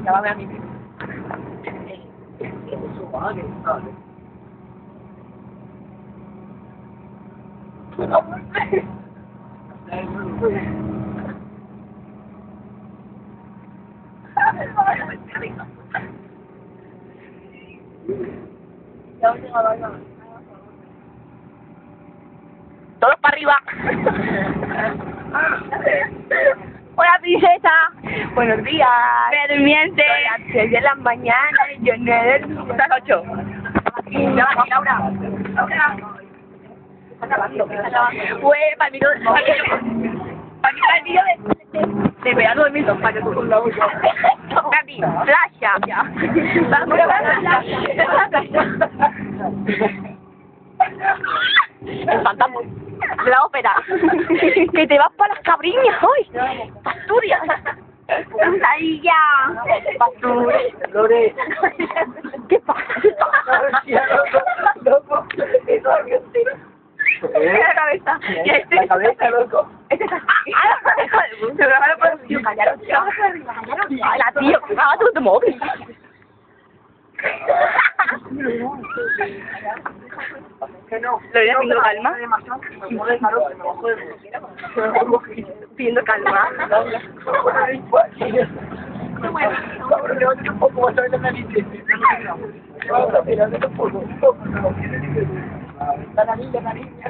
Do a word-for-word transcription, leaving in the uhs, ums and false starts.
la va a ver a mi primo. Todos para arriba. Hola, princesa. Buenos días. Pero durmiente. Son las seis de la mañana y yo no he dormido. Las ocho. Laura, Laura. Laura. Está grabando. Güey, para el video de... Para el video de... De verano de mil dos para que tú con la uya. Gaby, flasha. Vamos a la El fantasma de la ópera. Que te vas para las cabriñas hoy. Asturias. Ahí ya. Asturias. Lore. ¿Qué pasa? Loco. Eso es mentira. La cabeza. Y este. La cabeza, loco. Este está. Se graba la producción. Callaros, callaros. La tío. Ah, tú te móvil. Lo iré pidiendo calma. Pidiendo calma. La niña, la niña.